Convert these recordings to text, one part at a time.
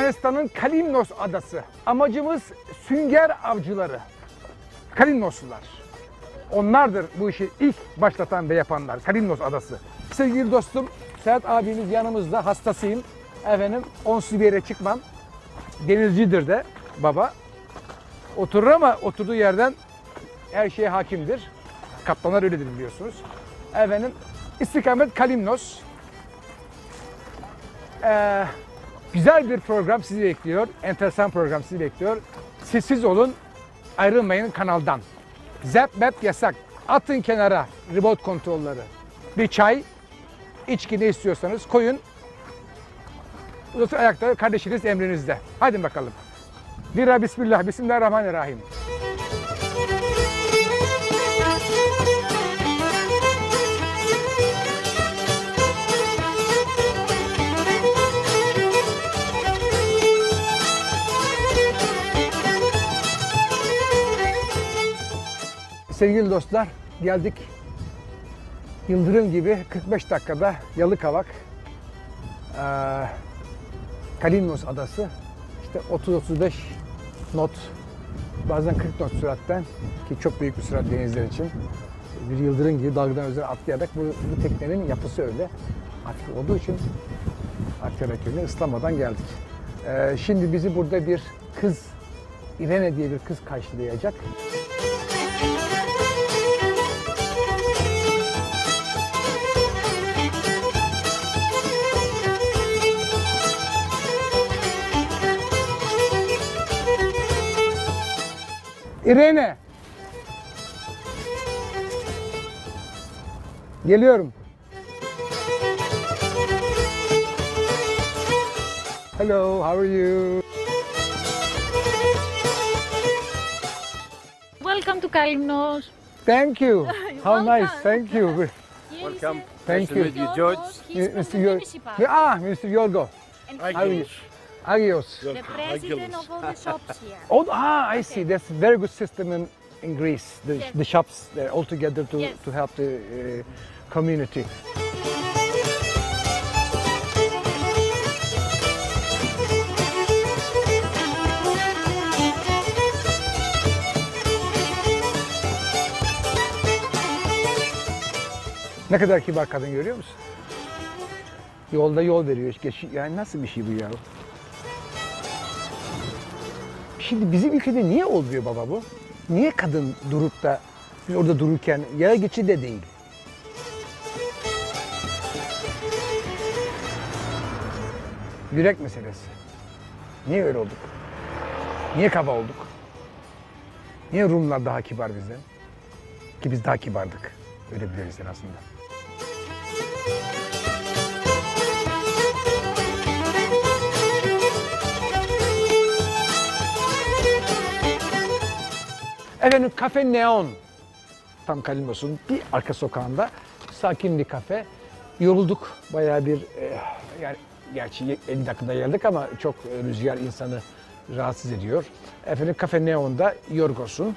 Yunanistan'ın Kalimnos adası. Amacımız sünger avcıları. Kalimnoslular. Onlardır bu işi ilk başlatan ve yapanlar. Kalimnos adası. Sevgili dostum, Serhat abimiz yanımızda, hastasıyım. Efendim, onsuz bir yere çıkmam. Denizcidir de baba. Oturur ama oturduğu yerden her şeye hakimdir. Kaptanlar öyledir biliyorsunuz. Efendim, istikamet Kalimnos. Güzel bir program sizi bekliyor. Enteresan program sizi bekliyor. Sessiz olun, ayrılmayın kanaldan. Zap map yasak. Atın kenara remote kontrolleri. Bir çay, içki ne istiyorsanız koyun. Uzatın ayakta, kardeşiniz emrinizde. Hadi bakalım. Bira bismillah, bismillahirrahmanirrahim. Sevgili dostlar, geldik. Yıldırım gibi 45 dakikada Yalıkavak, Kalimnos adası. İşte 30-35 knot, bazen 40 knot süratten, ki çok büyük bir sürat denizler için, bir yıldırım gibi dalgadan üzerine atlayarak, bu teknenin yapısı öyle. Hafif olduğu için atlayarak öyle ıslamadan geldik. Şimdi bizi burada bir kız, İrene diye bir kız karşılayacak. İrene. Geliyorum. Hello, how are you? Welcome to Kalimnos. Thank you. How nice. Welcome. Thank you. Welcome. Thank Nice to you. meet you, George. He's from Mr. the Yorgo. municipality. Mr. Yorgo. And How are you? Agios. Agios. the president of all the shops here. Oh, I see. That's a very good system in Greece. Yes. The shops, they're all together Yes. to help the community. Ne kadar kibar kadın, görüyor musun? Yolda yol veriyor. Yani nasıl bir şey bu ya? Şimdi bizim ülkede niye olmuyor baba bu? Niye kadın durup da biz orada dururken yaya geçidi de değil? Yürek meselesi. Niye öyle olduk? Niye kaba olduk? Niye Rumlar daha kibar bizden? Ki biz daha kibardık. Öyle biliriz en aslında. Efendim, Kafe Neon. Tam Kalimnos'un bir arka sokağında sakin bir kafe. Yorulduk bayağı bir, yani gerçi 50 dakikada geldik ama çok rüzgar insanı rahatsız ediyor. Efendim, Kafe Neon'da Yorgos'un.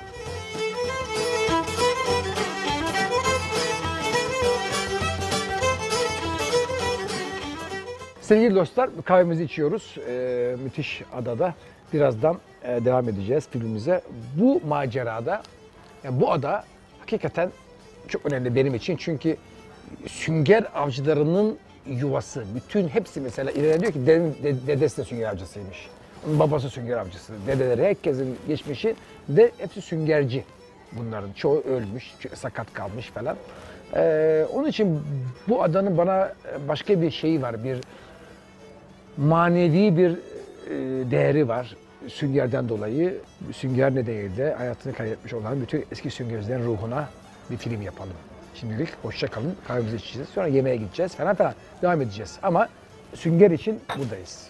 Sevgili dostlar, kahvemizi içiyoruz. Müthiş adada. Birazdan devam edeceğiz filmimize. Bu macerada, yani bu ada hakikaten çok önemli benim için. Çünkü sünger avcılarının yuvası. Bütün hepsi, mesela İrene diyor ki dedesi de sünger avcısıymış. Onun babası sünger avcısı. Dedeleri, herkesin geçmişi de hepsi süngerci. Bunların çoğu ölmüş, sakat kalmış falan. Onun için bu adanın bana başka bir şeyi var. Bir manevi bir değeri var. Süngerden dolayı, sünger nedeniyle hayatını kaybetmiş olan bütün eski süngercilerin ruhuna bir film yapalım. Şimdilik hoşça kalın, kahvemizi içeceğiz, sonra yemeğe gideceğiz falan falan, devam edeceğiz. Ama sünger için buradayız.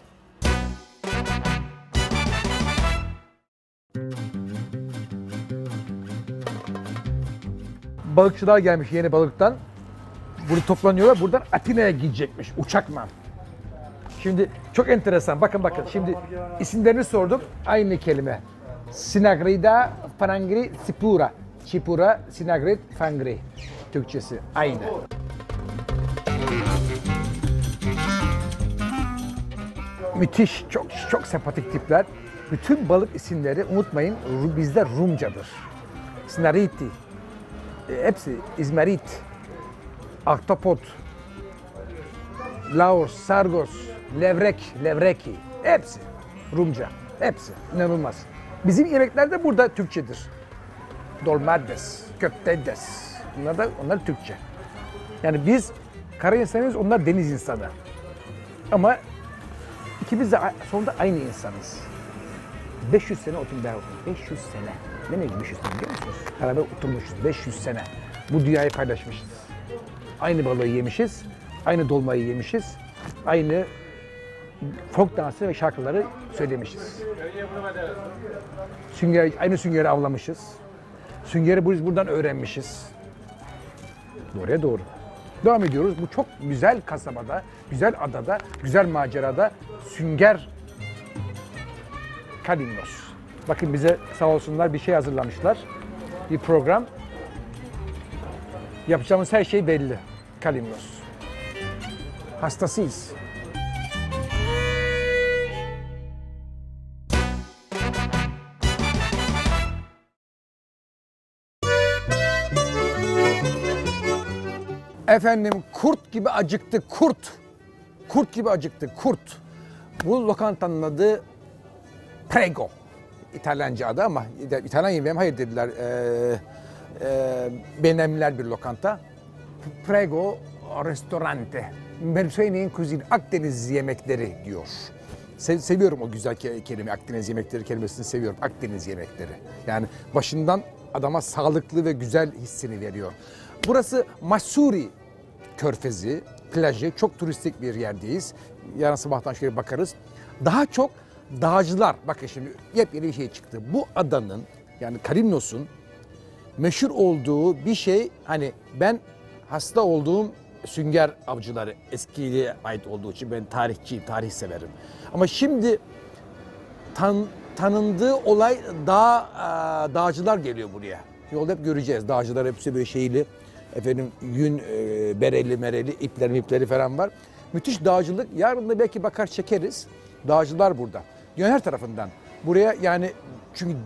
Balıkçılar gelmiş yeni balıktan. Burada toplanıyorlar, buradan Atina'ya gidecekmiş uçakla. Şimdi çok enteresan. Bakın. Şimdi isimlerini sordum. Aynı kelime. Sinagrida, Fangri, Sipura. Çipura, Sinagrid, Fangri. Türkçesi aynı. Müthiş, çok çok sempatik tipler. Bütün balık isimleri unutmayın bizde Rumcadır. Snariti, hepsi izmerit, ahtapot, laos, sargos, levrek, levreki, hepsi Rumca, hepsi inanılmaz. Bizim yemekler de burada Türkçedir. Dolmades, köftedes, onlar Türkçe. Yani biz kara insanıyız, onlar deniz insanı. Ama ikimiz de sonunda aynı insanız. 500 sene oturum daha oturum. 500 sene. Ne demek 500 sene biliyor musunuz? Beraber oturmuşuz 500 sene. Bu dünyayı paylaşmışız. Aynı balığı yemişiz, aynı dolmayı yemişiz, aynı folk dansı ve şarkıları söylemişiz. Aynı süngeri avlamışız. Süngeri biz buradan öğrenmişiz. Doğruya doğru. Devam ediyoruz. Bu çok güzel kasabada, güzel adada, güzel macerada sünger Kalimnos. Bakın bize sağ olsunlar bir şey hazırlamışlar. Bir program. Yapacağımız her şey belli. Kalimnos. Hastasıyız. Efendim kurt gibi acıktı kurt. Kurt gibi acıktı kurt. Bu lokantanın adı Prego. İtalyanca adı ama İtalyan yemeği mi? Hayır dediler. Benemler bir lokanta. Prego Restorante. Mediterranean Cuisine. Akdeniz yemekleri diyor. Seviyorum o güzel kelime. Akdeniz yemekleri kelimesini seviyorum. Akdeniz yemekleri. Yani başından adama sağlıklı ve güzel hissini veriyor. Burası Masuri Körfezi, plajı. Çok turistik bir yerdeyiz. Yarın sabahtan şöyle bakarız. Daha çok dağcılar. Bakın şimdi yepyeni bir şey çıktı. Bu adanın yani Kalimnos'un meşhur olduğu bir şey hani ben hasta olduğum sünger avcıları eskiye ait olduğu için ben tarihçiyim, tarih severim. Ama şimdi tanındığı olay dağcılar geliyor buraya. Yolda hep göreceğiz. Dağcılar hepsi böyle şeyli, efendim yün bereli ipleri falan var. Müthiş dağcılık. Yarın da belki bakar çekeriz. Dağcılar burada. Dünyanın her tarafından. Buraya yani çünkü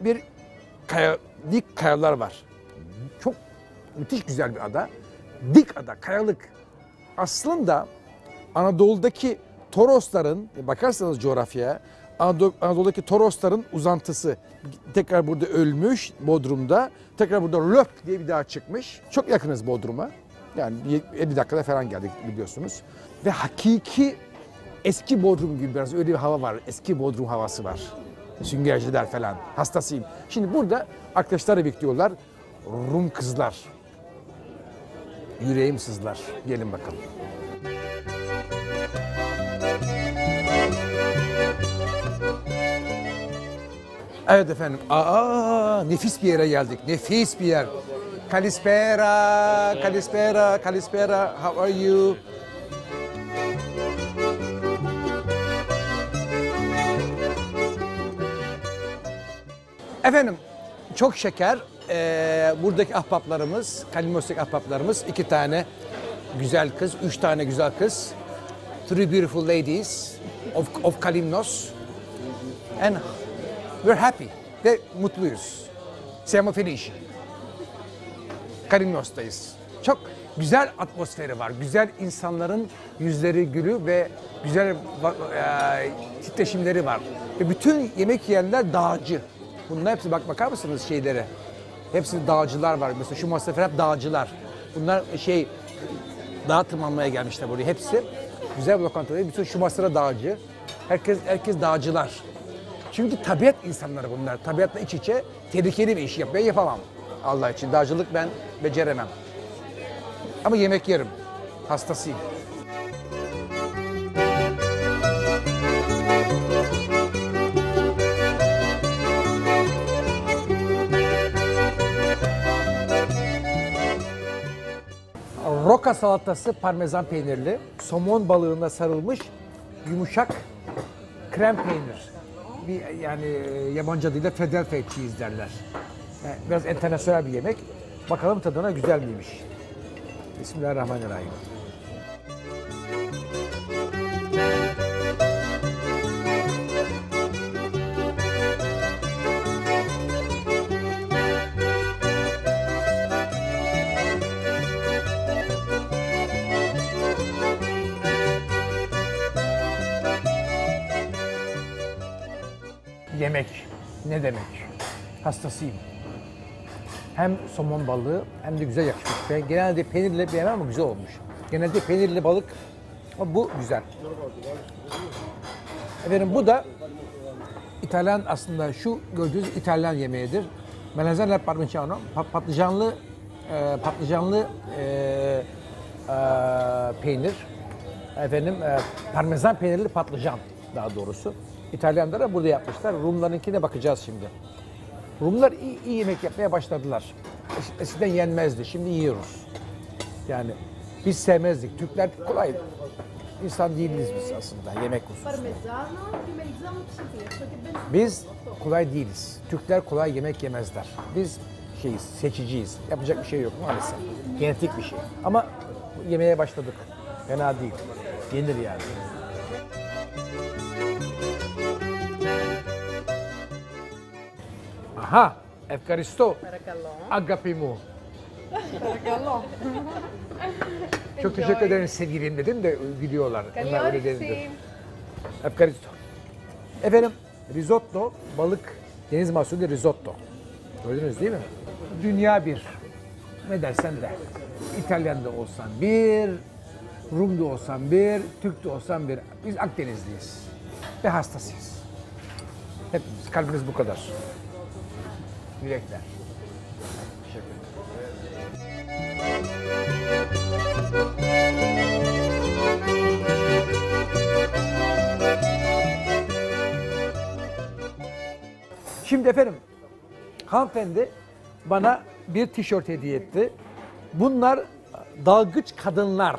dik kayalar var. Çok müthiş güzel bir ada. Dik ada, kayalık. Aslında Anadolu'daki Torosların, bakarsanız coğrafyaya, Anadolu'daki Torosların uzantısı. Tekrar burada ölmüş Bodrum'da. Tekrar burada Löp diye bir dağ çıkmış. Çok yakınız Bodrum'a. Yani 50 dakikada falan geldik biliyorsunuz. Ve hakiki eski Bodrum gibi biraz öyle bir hava var. Eski Bodrum havası var. Süngerciler falan. Hastasıyım. Şimdi burada arkadaşlar bekliyorlar. Rum kızlar. Yüreğim sızlar. Gelin bakalım. Evet efendim. Nefis bir yere geldik. Nefis bir yer. Kalispera, Kalispera, Kalispera. How are you? Efendim çok şeker. Buradaki ahbaplarımız, Kalimnos'taki ahbaplarımız 2 tane güzel kız, 3 tane güzel kız. 3 beautiful ladies of Kalimnos. And we're happy. Ve mutluyuz. Siamo felici. Kalimnos'tayız. Çok güzel atmosferi var. Güzel insanların yüzleri gülü ve güzel titreşimleri var. Ve bütün yemek yiyenler dağcı. Bunlar hepsi bakar mısınız şeylere? Hepsi dağcılar var. Mesela şu masada hep dağcılar. Bunlar dağa tırmanmaya gelmişler buraya hepsi. Güzel bir lokanta. Bütün şu masada dağcı. Herkes dağcılar. Çünkü tabiat insanları bunlar. Tabiatla iç içe tehlikeli bir iş yapmayı yapamam. Allah için. Dağcılık ben beceremem. Ama yemek yerim. Hastasıyım. Roka salatası parmesan peynirli, somon balığına sarılmış yumuşak krem peynir. Yani yabancı adıyla Philadelphia cheese derler. Yani biraz internasyonel bir yemek. Bakalım tadına güzel miymiş. Bismillahirrahmanirrahim. yemek ne demek? Hastasıyım. Hem somon balığı hem de güzel yakışmış. Ben genelde peynirle beğenmem ama güzel olmuş. Genelde peynirli balık ama bu güzel. Efendim bu da İtalyan, aslında şu gördüğünüz İtalyan yemeğidir. Melanzane parmigiano, patlıcanlı peynir. Efendim parmesan peynirli patlıcan daha doğrusu. İtalyanlara burada yapmışlar. Rumlarınkine bakacağız şimdi. Rumlar iyi yemek yapmaya başladılar. Eskiden yenmezdi, şimdi yiyoruz. Yani biz sevmezdik. Türkler kolay insan değiliz biz aslında yemek hususunda. Biz kolay değiliz. Türkler kolay yemek yemezler. Biz seçiciyiz. Yapacak bir şey yok maalesef. Genetik bir şey. Ama yemeye başladık. Fena değil. Yenir yani. Aha! Efkaristo. Agapimo. Çok teşekkür ederim sevgilim dedim de gülüyorlar. Onlar öyle değildir. Efkaristo. Efendim risotto, balık, deniz mahsulü risotto. Gördünüz değil mi? Dünya bir. Ne dersen de. İtalyan da olsan bir, Rum da olsan bir, Türk de olsan bir. Biz Akdenizliyiz. Ve hastasıyız. Hepimiz. Kalbimiz bu kadar. Yürekler. Teşekkür ederim. Şimdi efendim, hanımefendi bana bir tişört hediye etti. Bunlar dalgıç kadınlar.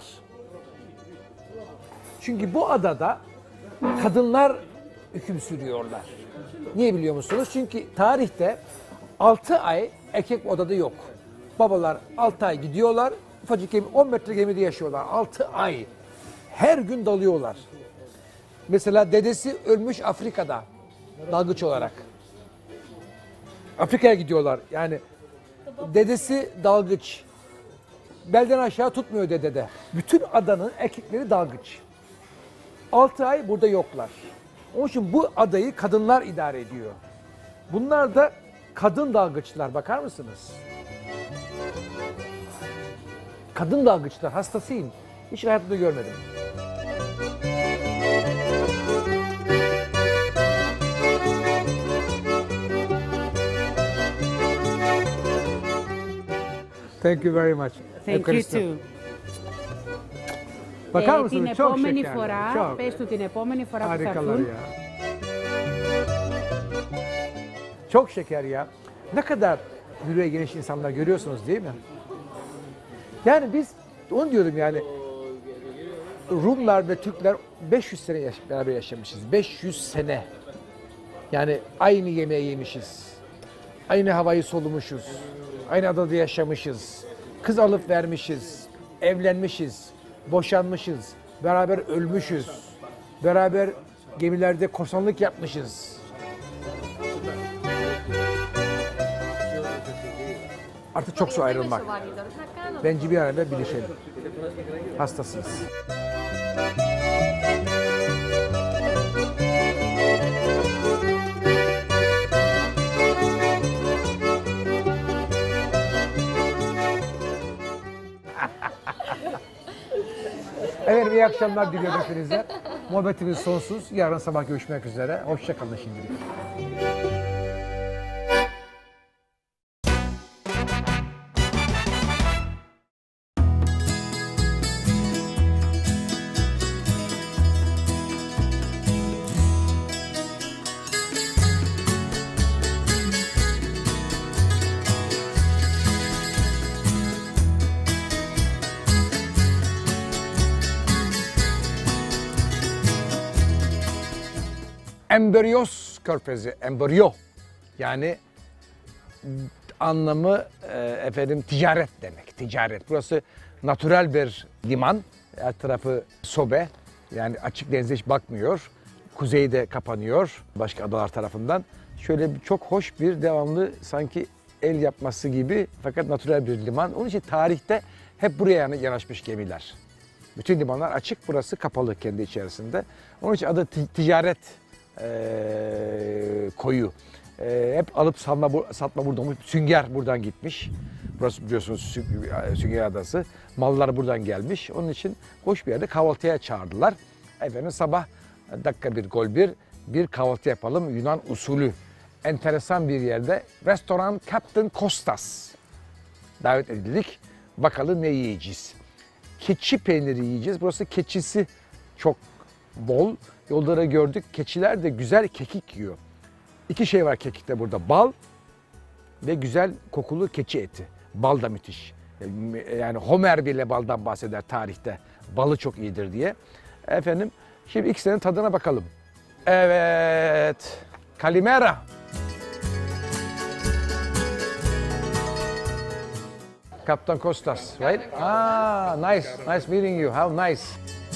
Çünkü bu adada kadınlar hüküm sürüyorlar. Niye biliyor musunuz? Çünkü tarihte 6 ay erkek odada yok. Babalar 6 ay gidiyorlar, ufacık gemi, 10 metre gemide yaşıyorlar. 6 ay. Her gün dalıyorlar. Mesela dedesi ölmüş Afrika'da dalgıç olarak. Afrika'ya gidiyorlar. Yani dedesi dalgıç. Belden aşağı tutmuyor dedede. Bütün adanın erkekleri dalgıç. 6 ay burada yoklar. Onun için bu adayı kadınlar idare ediyor. Bunlar da kadın dalgıçlar. Bakar mısınız? Kadın dalgıçlar. Hastasıyım. Hiç hayatımda görmedim. Thank you very much. Thank you too. Bakar Την mısınız? Çok επόμενη şekerler. φορά, Çok. πες του την επόμενη φορά που θα Harikalar έρθουν, ya. Çok şeker ya. Ne kadar yüreği geniş insanlar görüyorsunuz değil mi? Yani biz, onu diyorum yani, Rumlar ve Türkler 500 sene beraber yaşamışız. 500 sene. Yani aynı yemeği yemişiz. Aynı havayı solumuşuz. Aynı adada yaşamışız. Kız alıp vermişiz. Evlenmişiz. Boşanmışız. Beraber ölmüşüz. Beraber gemilerde korsanlık yapmışız. Artık çok su ayrılmak. Bence bir arada birleşelim. Hastasıyız. Evet, iyi akşamlar diliyorum hepinize. Muhabbetimiz sonsuz. Yarın sabah görüşmek üzere. Hoşça kalın şimdilik. Emberios Körfezi, embriyo yani anlamı efendim ticaret demek, ticaret. Burası natürel bir liman, her tarafı sobe, yani açık denize hiç bakmıyor. Kuzeyde kapanıyor başka adalar tarafından. Şöyle çok hoş bir devamlı sanki el yapması gibi fakat natürel bir liman. Onun için tarihte hep buraya yanaşmış gemiler. Bütün limanlar açık, burası kapalı kendi içerisinde. Onun için adı ticaret koyu. Hep alıp satma burada olmuş. Sünger buradan gitmiş. Burası biliyorsunuz Sünger Adası. Mallar buradan gelmiş. Onun için hoş bir yerde kahvaltıya çağırdılar. Efendim sabah dakika bir gol bir kahvaltı yapalım. Yunan usulü. Enteresan bir yerde. Restoran Captain Kostas. Davet edildik. Bakalım ne yiyeceğiz. Keçi peyniri yiyeceğiz. Burası keçisi çok bol. Yolları gördük. Keçiler de güzel kekik yiyor. İki şey var kekikte burada. Bal ve güzel kokulu keçi eti. Bal da müthiş. Yani Homer bile baldan bahseder tarihte. Balı çok iyidir diye. Efendim şimdi ikisinin tadına bakalım. Evet. Kalimera. Captain Kostas, right? Ah, nice. Nice meeting you. How nice.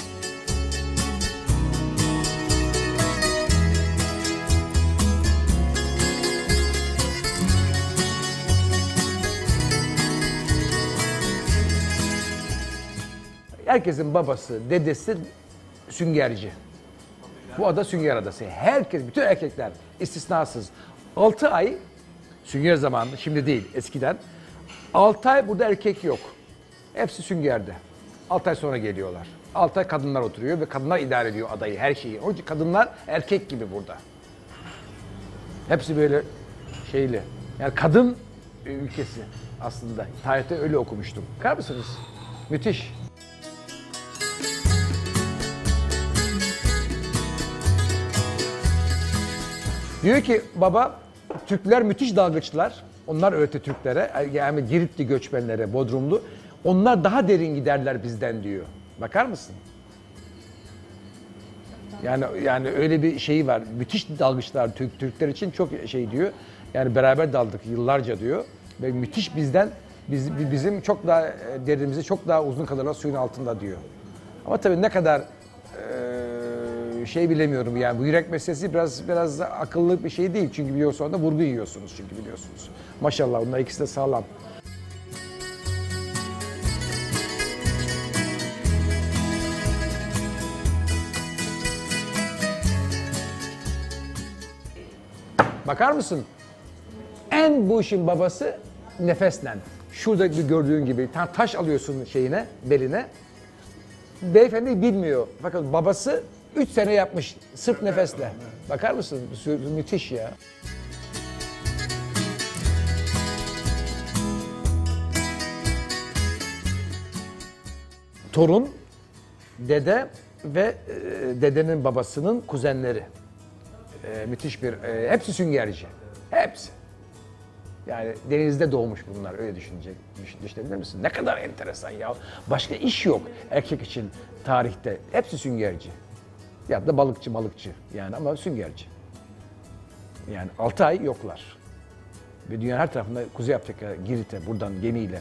Herkesin babası, dedesi süngerci. Bu ada Sünger Adası. Herkes, bütün erkekler istisnasız 6 ay sünger zamanı, şimdi değil eskiden. 6 ay burada erkek yok. Hepsi süngerde. 6 ay sonra geliyorlar. 6 ay kadınlar oturuyor ve kadınlar idare ediyor adayı, her şeyi. Onun için kadınlar erkek gibi burada. Hepsi böyle şeyli. Yani kadın ülkesi aslında. Tarihte öyle okumuştum. Bakar mısınız? Müthiş. Diyor ki baba, Türkler müthiş dalgıçlar. Onlar öğretti Türklere, yani Giritli göçmenlere, Bodrumlu. Onlar daha derin giderler bizden diyor. Bakar mısın? Yani öyle bir şeyi var. Müthiş dalgıçlar Türkler için çok şey diyor. Yani beraber daldık yıllarca diyor. Ve müthiş bizim çok daha derinimizi çok daha uzun kalırlar suyun altında diyor. Ama tabii ne kadar şey bilemiyorum yani bu yürek meselesi biraz da akıllı bir şey değil. Çünkü bir sonra da vurgu yiyorsunuz çünkü biliyorsunuz. Maşallah onlar ikisi de sağlam. Bakar mısın? En bu işin babası nefesle. Şurada gördüğün gibi taş alıyorsun şeyine, beline. Beyefendi bilmiyor. Fakat babası 3 sene yapmış sırf nefesle. Bakar mısın? Müthiş ya. Torun, dede ve dedenin babasının kuzenleri. Müthiş bir, hepsi süngerci. Hepsi. Yani denizde doğmuş bunlar, öyle düşünebilir misin? Ne kadar enteresan ya. Başka iş yok erkek için tarihte. Hepsi süngerci. Ya da balıkçı yani ama süngerci. Yani 6 ay yoklar. Ve dünyanın her tarafında Kuzey Afrika, Girit'e buradan gemiyle.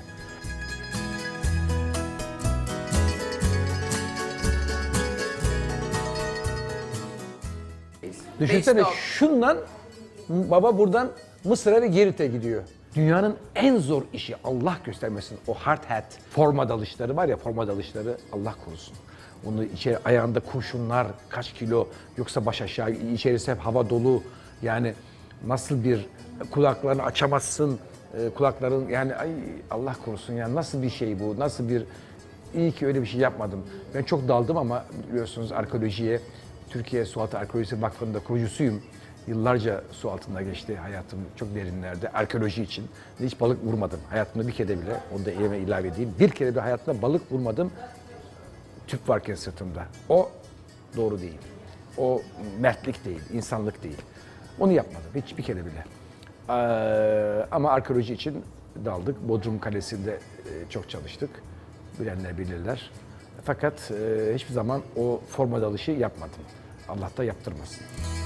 Düşünsene şundan baba buradan Mısır'a ve Girit'e gidiyor. Dünyanın en zor işi Allah göstermesin o hard hat forma dalışları var ya forma dalışları Allah korusun. Onu içeri ayağında kurşunlar kaç kilo yoksa baş aşağı içerisi hep hava dolu yani nasıl bir kulaklarını açamazsın kulakların yani ay Allah korusun yani nasıl bir şey bu nasıl bir iyi ki öyle bir şey yapmadım. Ben çok daldım ama biliyorsunuz arkeolojiye Türkiye Sualtı Arkeolojisi Vakfı'nda kurucusuyum. Yıllarca su altında geçti hayatım çok derinlerde arkeoloji için. Hiç balık vurmadım. Hayatımda bir kere bile, onu da elime ilave edeyim. Bir kere de hayatımda balık vurmadım. Tüp varken sırtımda. O doğru değil. O mertlik değil, insanlık değil. Onu yapmadım hiç bir kere bile. Ama arkeoloji için daldık. Bodrum Kalesi'nde çok çalıştık. Bilenler bilirler. Fakat hiçbir zaman o forma dalışı yapmadım. Allah da yaptırmasın.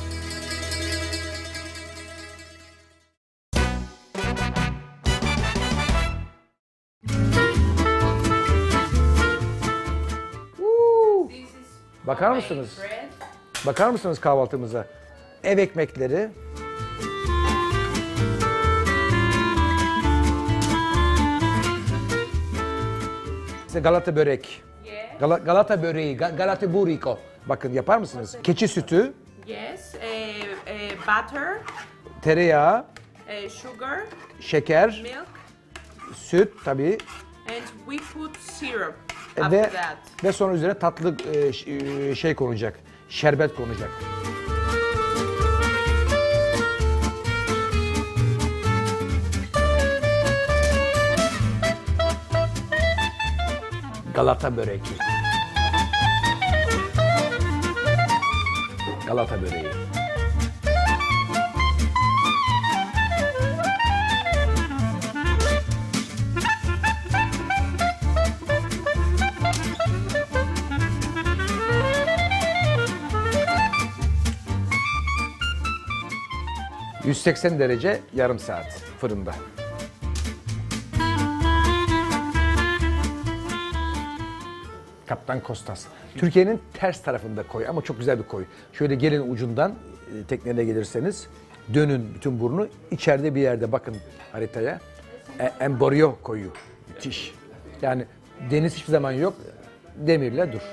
Bakar mısınız? Bakar mısınız kahvaltımıza? Ev ekmekleri. İşte Galata börek. Galata böreği, Galata burrito. Bakın yapar mısınız? Keçi sütü. Yes, butter, tereyağı, sugar, şeker, milk, süt tabii and we put syrup ve after that. ve sonra üzerine tatlı şey konacak. Şerbet konacak. Galata böreği. Galata böreği. ...180 derece yarım saat fırında. Kaptan Kostas. Türkiye'nin ters tarafında koy ama çok güzel bir koy. Şöyle gelin ucundan tekneye gelirseniz dönün bütün burnu içeride bir yerde bakın haritaya. Emborio koyu. Müthiş. Yani deniz hiçbir zaman yok. Demirle dur.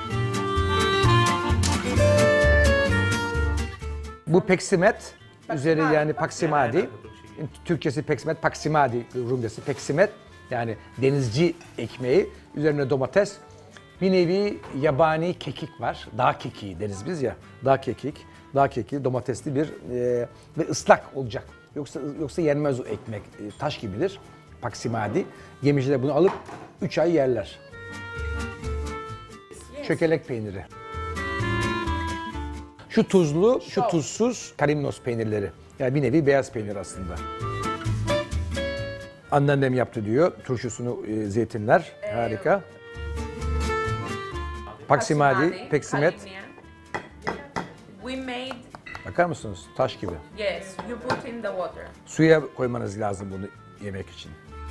Bu peksimet üzeri yani paksimadi. Türkçesi peksimet, paksimadi Rumcası peksimet. Yani denizci ekmeği. Üzerine domates. Bir nevi yabani kekik var. Dağ kekiği deriz biz ya. Dağ kekik. Dağ kekiği domatesli bir ve ıslak olacak. Yoksa yenmez o ekmek. Taş gibidir. Paksimadi. Gemiciler bunu alıp 3 ay yerler. Çökelek peyniri. Şu tuzlu, şu tuzsuz kalimnos peynirleri. Yani bir nevi beyaz peynir aslında. Anneannem yaptı diyor. Turşusunu zeytinler. Harika. Paksimadi, peksimet. Halimia. We made, Bakar mısınız? Taş gibi. yes, you put in the water. Suya koymanız lazım bunu yemek için.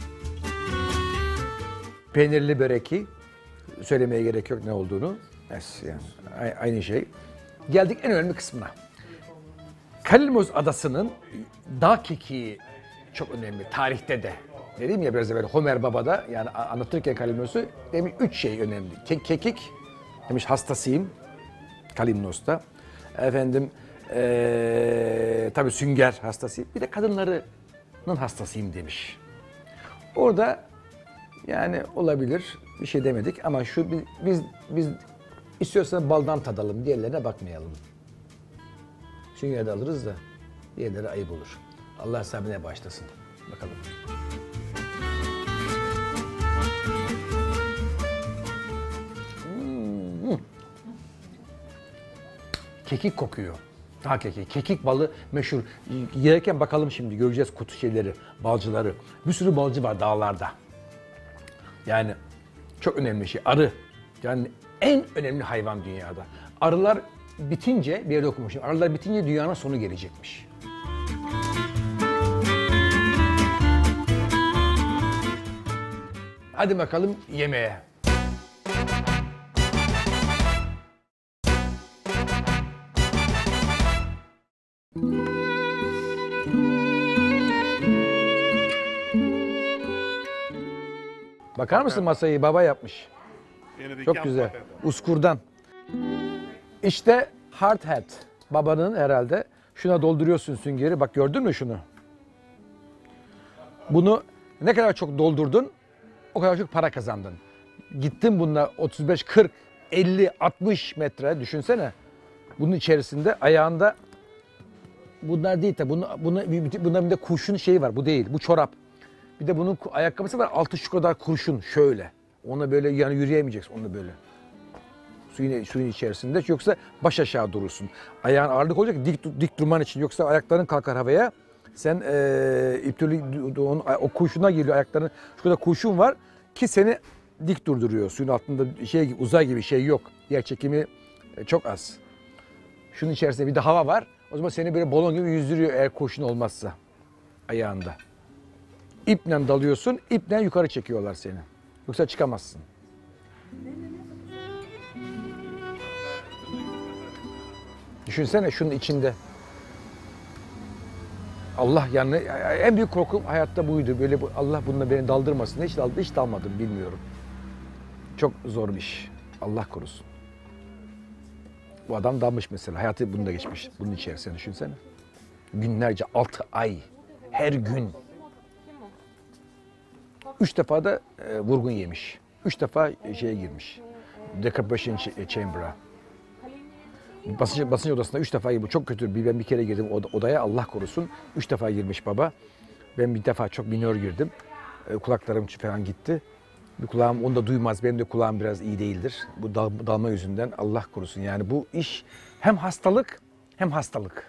Peynirli böreki. Söylemeye gerek yok ne olduğunu. Yani aynı şey. Geldik en önemli kısmına. Kalimoz Adası'nın dağ kekiği çok önemli. Tarihte de. Dedim ya biraz evvel Homer Baba'da yani anlatırken Kalimnos'u demiş 3 şey önemli. Kekik demiş hastasıyım Kalimnos'ta. Efendim tabii sünger hastasıyım. Bir de kadınlarının hastasıyım demiş. Orada yani olabilir bir şey demedik ama şu biz istiyorsan baldan tadalım diğerlerine bakmayalım. Sünger de alırız da diğerleri ayıp olur. Allah sahibine bağışlasın. Bakalım. Kekik kokuyor. Dağ kekiği. Kekik balı meşhur. Yerken bakalım şimdi göreceğiz kutu şeyleri, balcıları. Bir sürü balcı var dağlarda. Yani çok önemli şey. Arı. Yani en önemli hayvan dünyada. Arılar bitince, bir yerde okumuşum. Arılar bitince dünyanın sonu gelecekmiş. Hadi bakalım yemeğe. Bakar mısın masayı baba yapmış. Çok güzel. Uskurdan. İşte hard hat. Babanın herhalde. Şuna dolduruyorsun süngeri. Bak gördün mü şunu? Bunu ne kadar çok doldurdun, o kadar çok para kazandın. Gittin bununla 35, 40, 50, 60 metre düşünsene. Bunun içerisinde ayağında bunlar değil tabi. Bunların bir de kurşun şeyi var. Bu değil. Bu çorap. Bir de bunun ayakkabısı var. Altı şu kadar kurşun şöyle. Ona böyle yani yürüyemeyeceksin. Onunla böyle. Suyun içerisinde. Yoksa baş aşağı durursun. Ayağın ağırlık olacak dik durman için. Yoksa ayakların kalkar havaya. Sen o kurşuna geliyor ayakların. Şu kadar kurşun var ki seni dik durduruyor. Suyun altında şey gibi, uzay gibi şey yok. Yer çekimi çok az. Şunun içerisinde bir de hava var. O zaman seni böyle balon gibi yüzdürüyor eğer kurşun olmazsa ayağında. İple dalıyorsun, iple yukarı çekiyorlar seni. Yoksa çıkamazsın. Düşünsene şunun içinde. Allah yani en büyük korkum hayatta buydu. Böyle Allah bununla beni daldırmasın. Hiç dalmadım bilmiyorum. Çok zor bir iş. Allah korusun. Bu adam dalmış mesela. Hayatı bununla geçmiş. Bunun içerisine düşünsene. günlerce, 6 ay, her gün. 3 defa da vurgun yemiş. 3 defa şeye girmiş. Decompression chamber'a. Basınç odasına 3 defa girmiş. Çok kötü. Ben bir kere girdim odaya, Allah korusun. 3 defa girmiş baba. Ben bir defa çok minör girdim. Kulaklarım falan gitti. Bir kulağım onu da duymaz. Benim de kulağım biraz iyi değildir. Bu dalma yüzünden Allah korusun. Yani bu iş hem hastalık hem hastalık.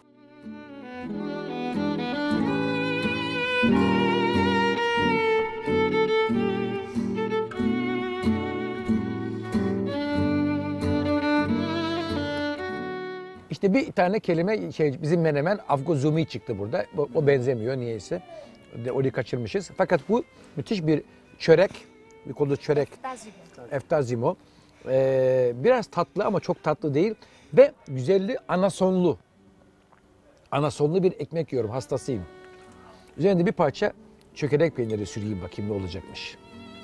İşte bir tane kelime bizim menemen Afgozumi çıktı burada. O benzemiyor niyeyse. Orayı kaçırmışız. Fakat bu müthiş bir çörek. Bir kolu çörek. Eftazimo. Biraz tatlı ama çok tatlı değil. Ve güzelli anasonlu. Anasonlu bir ekmek yiyorum. Hastasıyım. Üzerinde bir parça çökelek peyniri süreyim bakayım ne olacakmış.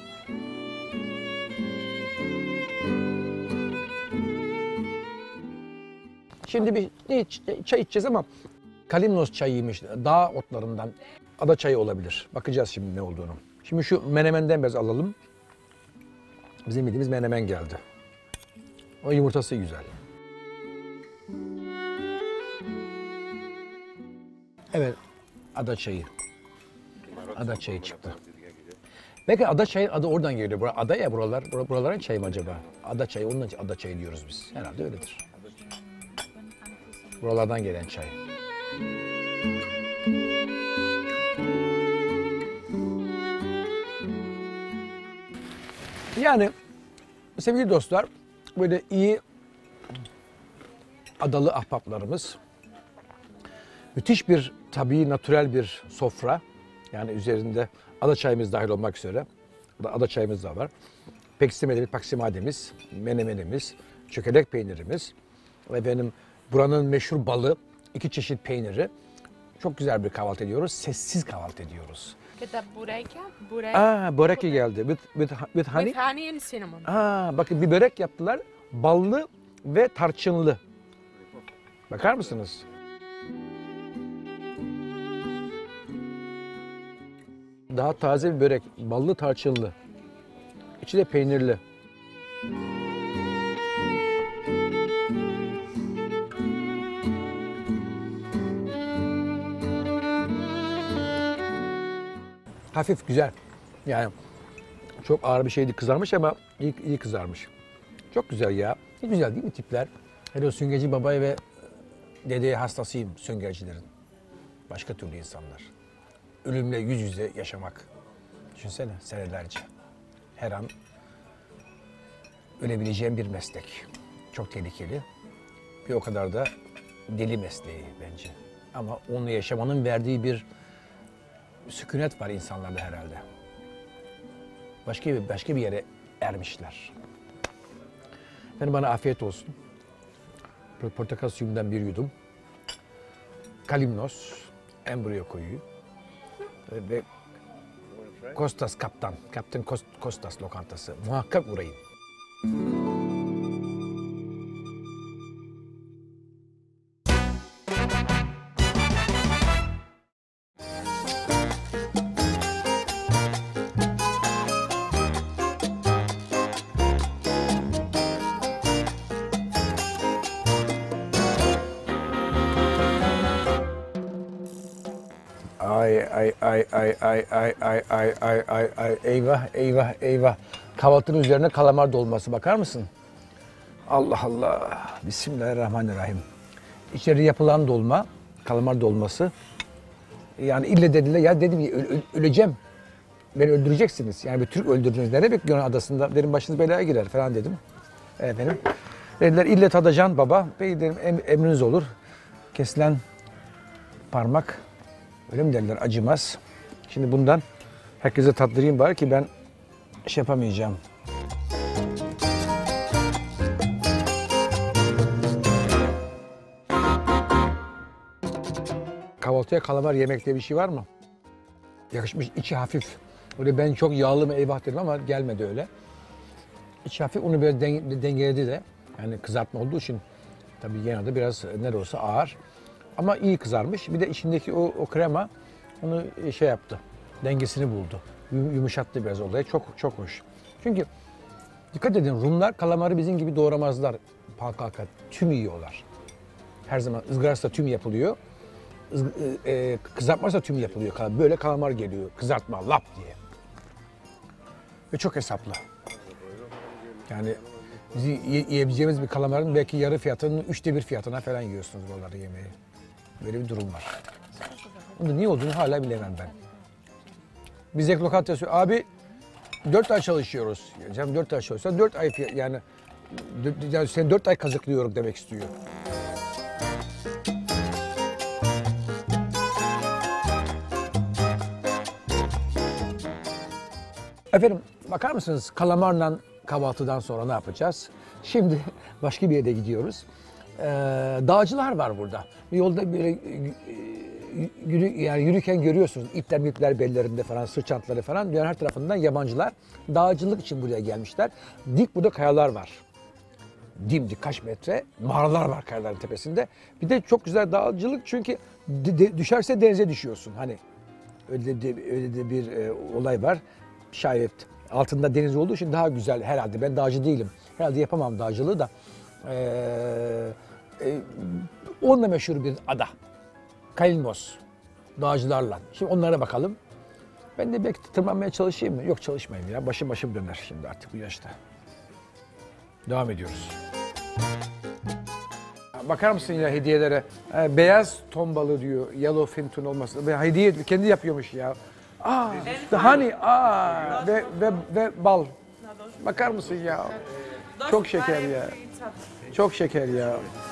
Şimdi bir çay içeceğiz ama Kalimnos çayıymış. Dağ otlarından ada çayı olabilir. Bakacağız şimdi ne olduğunu. Şimdi şu menemenden biraz alalım. Bizim bildiğimiz menemen geldi. O yumurtası güzel. Evet, ada çayı. Ada çayı çıktı. Belki ada çayı adı oradan geliyor. Ada ya buraların çayı mı acaba? Ada çayı, onun için ada çayı diyoruz biz. Herhalde öyledir. Buralardan gelen çay. Yani sevgili dostlar, böyle iyi adalı ahbaplarımız, müthiş bir tabii, natürel bir sofra. Yani üzerinde ada çayımız dahil olmak üzere. Ada çayımız da var. Peksimelerimiz, paksimademiz, menemenimiz, çökelek peynirimiz. Ve benim buranın meşhur balı, 2 çeşit peyniri. Çok güzel bir kahvaltı ediyoruz. Sessiz kahvaltı ediyoruz. Get the bureka. Börek geldi. With honey? With honey and cinnamon. Bakın bir börek yaptılar. Ballı ve tarçınlı. Bakar mısınız? Daha taze bir börek. Ballı tarçınlı. İçi de peynirli. Hafif güzel. Yani çok ağır bir şeydi, kızarmış ama iyi kızarmış. Çok güzel ya. Ne güzel değil mi tipler? Hele o süngeci babaya ve dedeye hastasıyım süngercilerin. Başka türlü insanlar. Ölümle yüz yüze yaşamak. Düşünsene senelerce. Her an ölebileceğim bir meslek. Çok tehlikeli. Bir o kadar da deli mesleği bence. Ama onu yaşamanın verdiği bir sükunet var insanlarda herhalde. Başka bir yere ermişler. Yani bana afiyet olsun. Portakal suyumdan bir yudum. Kalimnos, embriyo koyuyor. Ve Kaptan Kostas lokantası. Muhakkak uğrayın. Ay eyvah. Kahvaltının üzerine kalamar dolması bakar mısın? Allah Allah. Bismillahirrahmanirrahim. İçeri yapılan dolma, kalamar dolması. Yani ille dediler ya dedim ki öleceğim. Beni öldüreceksiniz. Yani bir Türk öldürdünüz. Nereye bekliyorsun adasında? Benim başınız belaya girer falan dedim. Efendim. Dediler ille tadacan baba. Bey dedim emriniz olur. Kesilen parmak. Öyle mi derler? Acımaz. Şimdi bundan herkese tattırayım bari ki ben yapamayacağım. Kahvaltıya kalamar yemek diye bir şey var mı? Yakışmış, içi hafif. Öyle ben çok yağlı mı eyvah dedim ama gelmedi öyle. İçi hafif, onu biraz dengeledi de. Yani kızartma olduğu için tabii genelde biraz ne de olsa ağır. ama iyi kızarmış. Bir de içindeki o krema onu şey yaptı. Dengesini buldu. Yumuşattı biraz olayı. Çok çok hoş. Çünkü dikkat edin, Rumlar kalamarı bizim gibi doğramazlar. Palkalka tüm yiyorlar. Her zaman ızgarası da tüm yapılıyor. Kızartması da tüm yapılıyor. Böyle kalamar geliyor. Kızartma lap diye. Ve çok hesaplı. Yani yiyebileceğimiz bir kalamarın belki yarı fiyatının 1/3 fiyatına falan yiyorsunuz buraları yemeği. Böyle bir durum var. Bunun niye olduğunu hala bilemem ben. Biz ek lokantası abi 4 ay çalışıyoruz. Canım 4 ay çalışıyorsan 4 ay yani seni 4 ay kazıklıyorum demek istiyor. Efendim bakar mısınız kalamarla kahvaltıdan sonra ne yapacağız? Şimdi başka bir yere gidiyoruz. Dağcılar var burada. Yolda böyle yani yürürken görüyorsunuz ipler bellerinde falan, sırt çantaları falan. Dünyanın her tarafından yabancılar dağcılık için buraya gelmişler. Dik burada kayalar var. Dimdik kaç metre mağaralar var kayaların tepesinde. Bir de çok güzel dağcılık çünkü düşerse denize düşüyorsun. Hani öyle de bir olay var. Şayet altında deniz olduğu için daha güzel herhalde. Ben dağcı değilim. Herhalde yapamam dağcılığı da. Onunla meşhur bir ada. Kalymnos. Dağcılarla. Şimdi onlara bakalım. Ben de belki tırmanmaya çalışayım mı? Yok çalışmayayım ya. Başım döner şimdi artık bu yaşta. Devam ediyoruz. Bakar mısın ya hediyelere? Beyaz ton balığı diyor. Yellowfin tuna olması. Hediye kendi yapıyormuş ya. Honey, ve bal. Bakar mısın ya? Çok şeker ya. Çok şeker ya.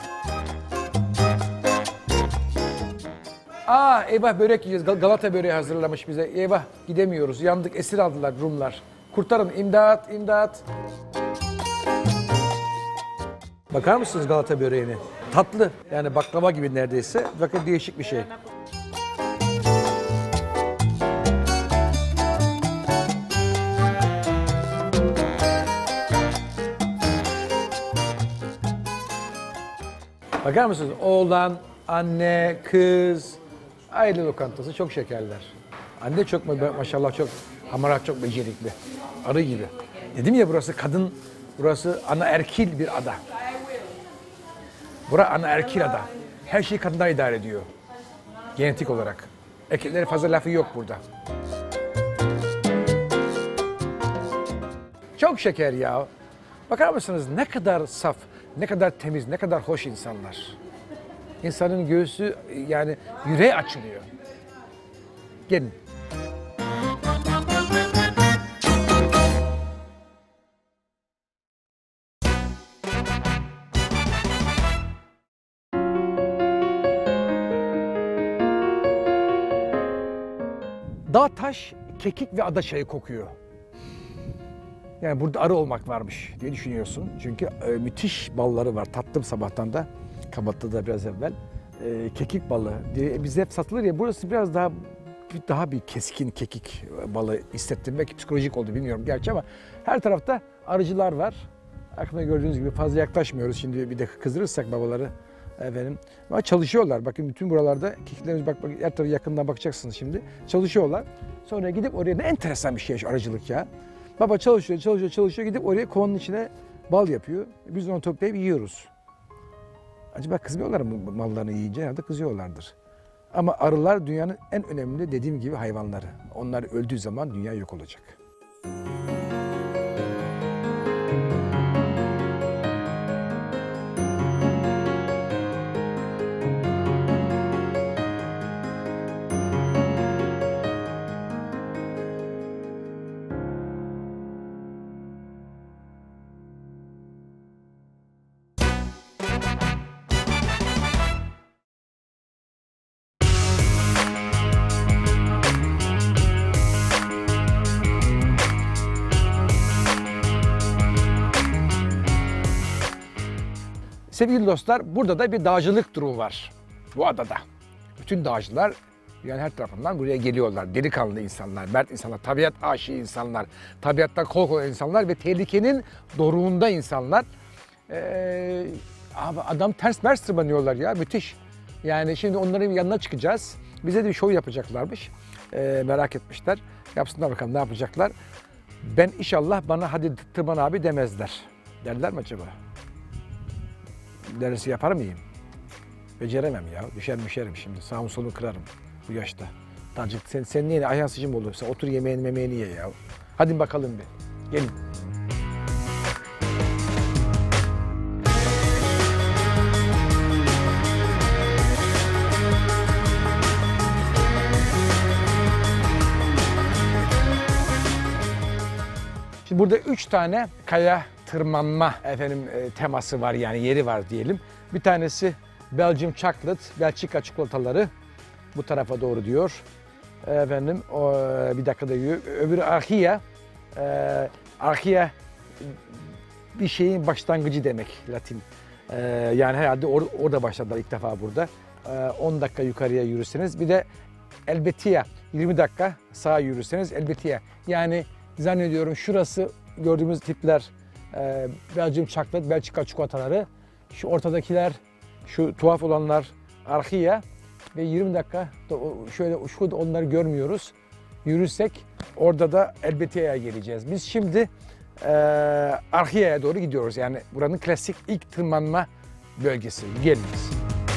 Eyvah börek yiyeceğiz. Galata böreği hazırlamış bize. Eyvah gidemiyoruz. Yandık, esir aldılar Rumlar. Kurtarın, imdat, imdat. Bakar mısınız Galata böreğine? Tatlı. Yani baklava gibi neredeyse. Fakat değişik bir şey. Bakar mısınız? Oğlan, anne, kız, aile lokantası çok şekerler. Anne çok maşallah çok hamarat, çok becerikli. Arı gibi. Dedim ya burası kadın, burası anaerkil bir ada. Burası anaerkil ada. Her şeyi kadınlar idare ediyor. Genetik olarak. Erkeklerin fazla lafı yok burada. Çok şeker ya. Bakar mısınız ne kadar saf, ne kadar temiz, ne kadar hoş insanlar. İnsanın göğsü yani yüreği açılıyor. Gelin. Dağ, taş, kekik ve ada çayı kokuyor. Yani burada arı olmak varmış diye düşünüyorsun. Çünkü müthiş balları var. Tattım sabahtan da. Kabak'ta da biraz evvel. Kekik balı diye bize hep satılır ya. Burası biraz daha bir keskin kekik balı hissettim. Belki psikolojik oldu bilmiyorum gerçi ama her tarafta arıcılar var. Aklına gördüğünüz gibi fazla yaklaşmıyoruz. Şimdi bir de kızdırırsak babaları efendim. Ama çalışıyorlar. Bakın bütün buralarda kekiklerimiz bak her tarafa yakından bakacaksınız şimdi. Çalışıyorlar. Sonra gidip oraya ne enteresan bir şey şu arıcılık ya. Baba çalışıyor gidip oraya kovanın içine bal yapıyor. Biz onu toplayıp yiyoruz. Acaba kızmıyorlar mı mallarını yiyince? Herhalde kızıyorlardır. Ama arılar dünyanın en önemli dediğim gibi hayvanları. Onlar öldüğü zaman dünya yok olacak. Sevgili dostlar, burada da bir dağcılık durumu var bu adada. Bütün dağcılar yani her tarafından buraya geliyorlar. Delikanlı insanlar, mert insanlar, tabiat aşığı insanlar, tabiattan korkan insanlar ve tehlikenin doruğunda insanlar. Adam ters tırmanıyorlar ya, müthiş. Yani şimdi onların yanına çıkacağız. Bize de bir show yapacaklarmış. Merak etmişler. Yapsınlar bakalım ne yapacaklar. Ben inşallah bana hadi tırman abi demezler. Derler mi acaba? Derisi yapar mıyım? Beceremem ya. Düşerim şimdi. Sağımı solumu kırarım bu yaşta. Tacık sen niye ayhan sıcım olursa otur yemeğini ye ya. Hadi bakalım bir. Gelin. Şimdi burada 3 tane kaya tırmanma teması var, yani yeri var diyelim. Bir tanesi Belgium Chocolate, Belçika çikolataları bu tarafa doğru diyor. Bir dakika da diyor. Öbürü Archia. Archia bir şeyin başlangıcı demek Latin. Yani herhalde orada başladılar ilk defa burada. 10 dakika yukarıya yürürseniz. Bir de Helvetia 20 dakika sağa yürürseniz Helvetia. Yani zannediyorum şurası gördüğümüz tipler Belgium Chocolate, Belçika çikolataları. Şu ortadakiler, şu tuhaf olanlar Archia ve 20 dakika şöyle şurada onları görmüyoruz. Yürürsek orada da Helvetia'ya geleceğiz. Biz şimdi Archia'ya doğru gidiyoruz. Yani buranın klasik ilk tırmanma bölgesi. Geliniz.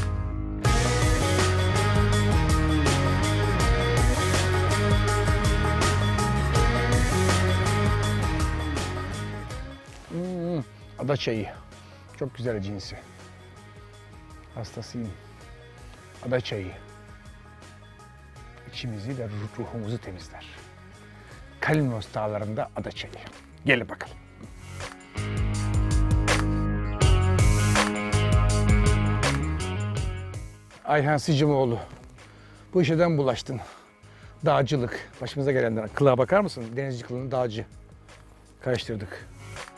Ada çayı. Çok güzel cinsi. Hastasıyım. Ada çayı. İçimizi ve ruhumuzu temizler. Kalymnos dağlarında ada çayı. Gelin bakalım. Ayhan Sicimoğlu. Bu işeden bulaştın. Dağcılık. Başımıza gelenler. Kılığa bakar mısın? Denizci kılığını dağcı. Karıştırdık.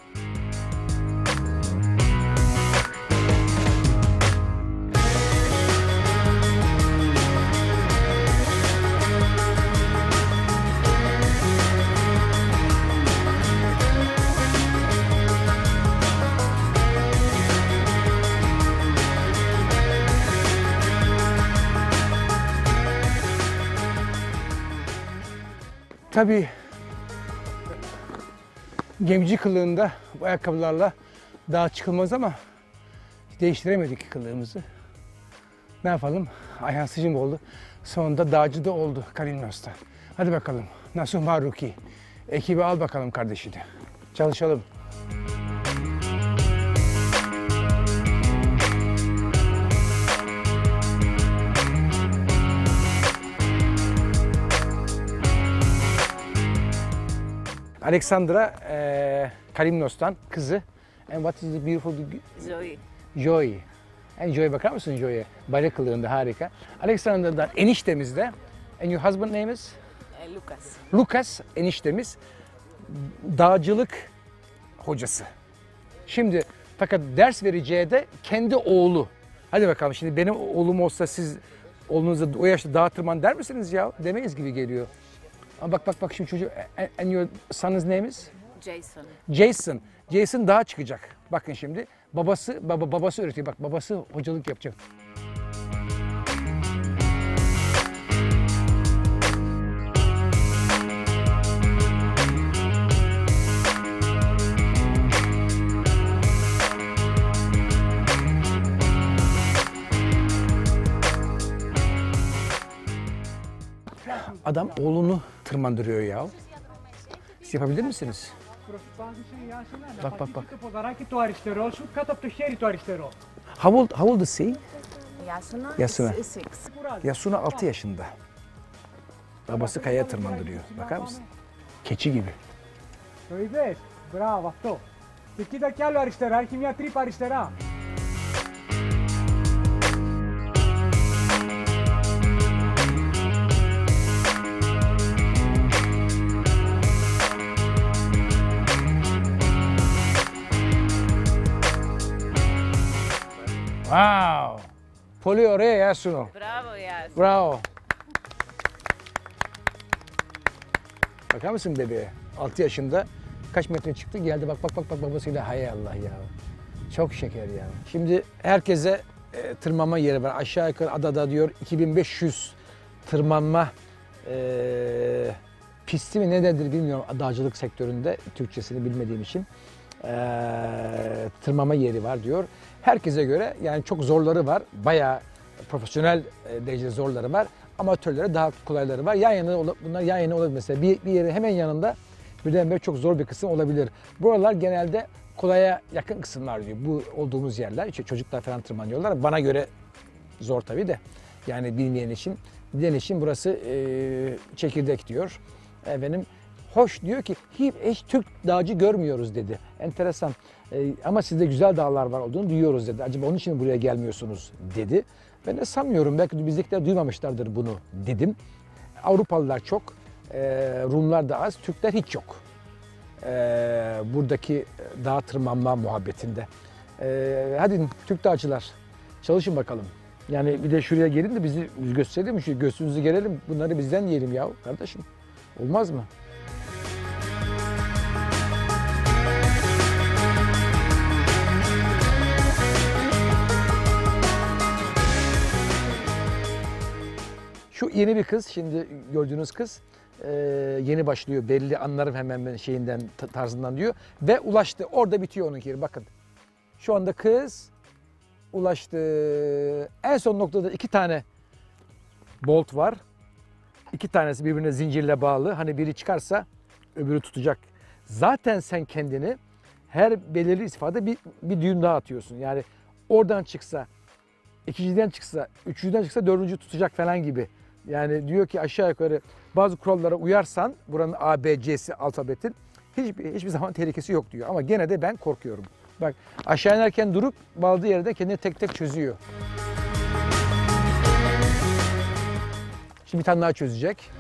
Tabii gemci kılığında bu ayakkabılarla dağa çıkılmaz ama değiştiremedik kılığımızı. Ne yapalım? Ayhan Sicimoğlu sonunda dağcı da oldu Kalymnos'ta. Hadi bakalım. Nasuh Maruki. Ekibi al bakalım kardeşini. Çalışalım. Alexandra Kalymnos'tan kızı. And what is the beautiful... Zoe. Joy. And Joy bakar mısın Joy'e? Bale kılığında harika. Alexandra'dan eniştemiz de. And your husband name is? Lucas. Lucas eniştemiz. Dağcılık hocası. Şimdi fakat ders vereceği de kendi oğlu. Hadi bakalım şimdi benim oğlum olsa siz oğlunuza o yaşta dağa tırman der misiniz ya? Demeyiz gibi geliyor. Ama bak şimdi çocuğu. And your son's name is? Jason. Jason. Jason dağa çıkacak. Bakın şimdi. Babası öğretiyor. Bak babası hocalık yapacak. Adam oğlunu tırmandırıyor ya. Siz yapabilir misiniz? Bak. How old is he? Yasuna. Yasuna 6 yaşında. Babası kayaya tırmandırıyor. Bakar mısın? Keçi gibi. Το είδες, μπράβο αυτό. Και κοίτα κι άλλο αριστερά, έχει μια τρύπα αριστερά. Wow! Πολύ ωραία, Yasuno. Bravo Yas. Bravo. Bakar mısın bebeğe? 6 yaşında kaç metre çıktı geldi bak babasıyla hay Allah ya. Çok şeker ya. Şimdi herkese tırmanma yeri var. Aşağı yukarı adada diyor 2500 tırmanma pisti mi ne nedir bilmiyorum dağcılık sektöründe, Türkçesini bilmediğim için. Tırmanma yeri var diyor. Herkese göre yani çok zorları var. Bayağı profesyonel derecede zorları var. Amatörlere daha kolayları var. Bunlar yan yana olabilir. Mesela bir yeri hemen yanında birden böyle çok zor bir kısım olabilir. Buralar genelde kolaya yakın kısımlar diyor. Bu olduğumuz yerler. İşte çocuklar falan tırmanıyorlar. Bana göre zor tabii de. Yani bilmeyen için, bilen için burası çekirdek diyor. Efendim, hoş diyor ki hiç Türk dağcı görmüyoruz dedi. Enteresan. Ama sizde güzel dağlar var olduğunu duyuyoruz dedi. Acaba onun için mi buraya gelmiyorsunuz dedi. Ben de sanmıyorum. Belki de bizdekiler duymamışlardır bunu dedim. Avrupalılar çok. Rumlar da az. Türkler hiç yok. Buradaki dağ tırmanma muhabbetinde. Hadi Türk dağcılar çalışın bakalım. Yani bir de şuraya gelin de bizi gösterelim. Şu göğsünüzü gelelim. Bunları bizden yiyelim ya kardeşim. Olmaz mı? Şu yeni bir kız, şimdi gördüğünüz kız yeni başlıyor. Belli anlarım hemen şeyinden, tarzından diyor. Ve ulaştı. Orada bitiyor onunki yeri. Bakın. Şu anda kız ulaştı. En son noktada 2 tane bolt var. 2 tanesi birbirine zincirle bağlı. Hani biri çıkarsa öbürü tutacak. Zaten sen kendini her belirli istifade bir düğüm daha atıyorsun. Yani oradan çıksa, ikinciden çıksa, üçüncüden çıksa dördüncü tutacak falan gibi. Yani diyor ki aşağı yukarı bazı kurallara uyarsan buranın A, B, C'si alfabetin hiçbir zaman tehlikesi yok diyor. Ama gene de ben korkuyorum. Bak aşağı inerken durup bağladığı yerde kendini tek tek çözüyor. Şimdi bir tane daha çözecek.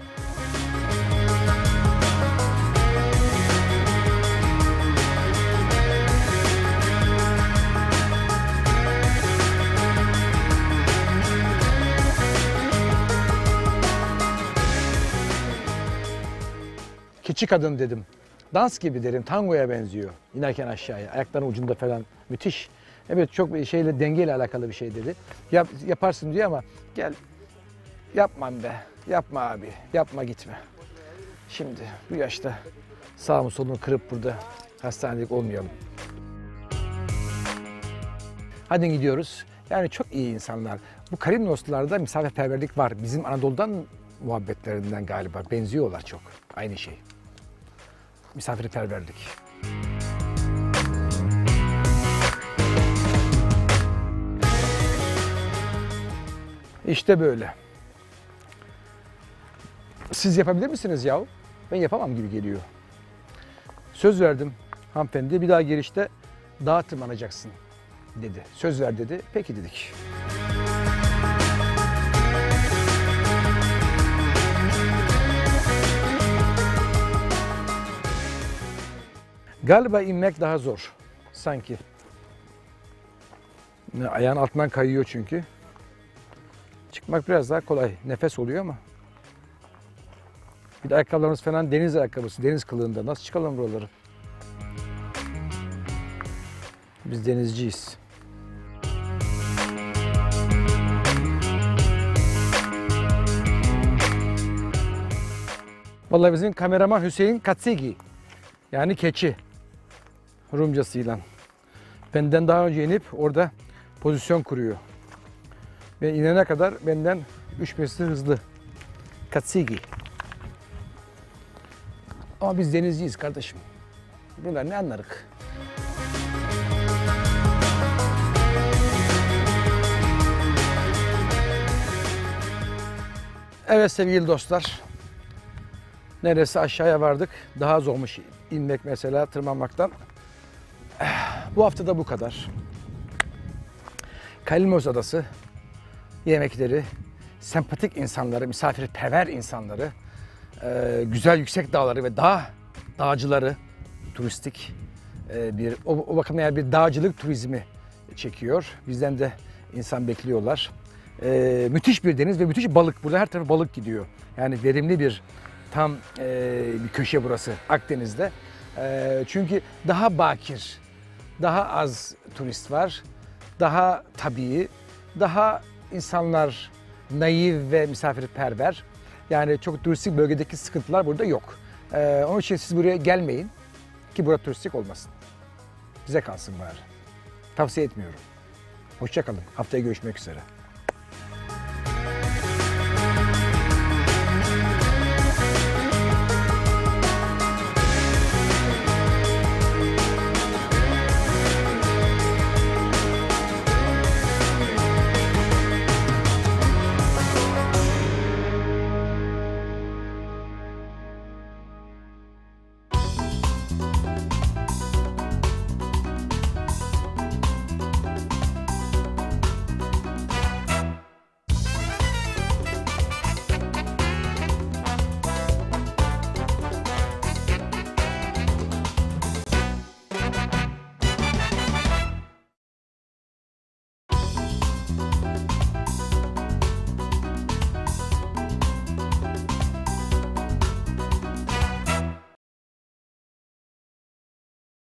Keçi kadın dedim. Dans gibi derim. Tangoya benziyor. İnerken aşağıya. Ayaklarının ucunda falan. Müthiş. Evet çok şeyle dengeyle alakalı bir şey dedi. Yaparsın diyor ama gel yapmam be. Yapma abi. Yapma gitme. Şimdi bu yaşta sağımı solumu kırıp burada hastanelik olmayalım. Hadi gidiyoruz. Yani çok iyi insanlar. Bu Kalimnoslularda misafirperverlik var. Bizim Anadolu'dan muhabbetlerinden galiba. Benziyorlar çok. Aynı şey. Misafirperverlik. İşte böyle. Siz yapabilir misiniz yahu? Ben yapamam gibi geliyor. Söz verdim hanımefendi, bir daha gelişte dağa tırmanacaksın dedi. Söz ver dedi. Peki dedik. Galiba inmek daha zor sanki. Ayağın altından kayıyor çünkü. Çıkmak biraz daha kolay. Nefes oluyor ama. Bir de ayakkabılarımız falan deniz ayakkabısı, deniz kılığında. Nasıl çıkalım buraları? Biz denizciyiz. Vallahi bizim kameraman Hüseyin Katsigi. Yani keçi. Rumcasıyla. Benden daha önce inip orada pozisyon kuruyor. Ve inene kadar benden 3 metre hızlı. Katsigi. Ama biz denizciyiz kardeşim. Bunlar ne anlarık? Evet sevgili dostlar. Neresi aşağıya vardık. Daha zormuş inmek mesela tırmanmaktan. Bu hafta da bu kadar. Kalimnos Adası yemekleri, sempatik insanları, misafirperver insanları, güzel yüksek dağları ve dağcıları, turistik bir o bakımdan yani bir dağcılık turizmi çekiyor. Bizden de insan bekliyorlar. Müthiş bir deniz ve müthiş balık. Burada her tarafı balık gidiyor. Yani verimli bir tam bir köşe burası Akdeniz'de. Çünkü daha bakir, daha az turist var, daha tabii daha insanlar naif ve misafirperver. Yani çok turistik bölgedeki sıkıntılar burada yok. Onun için siz buraya gelmeyin ki burada turistik olmasın. Bize kalsın bari. Tavsiye etmiyorum. Hoşça kalın. Haftaya görüşmek üzere.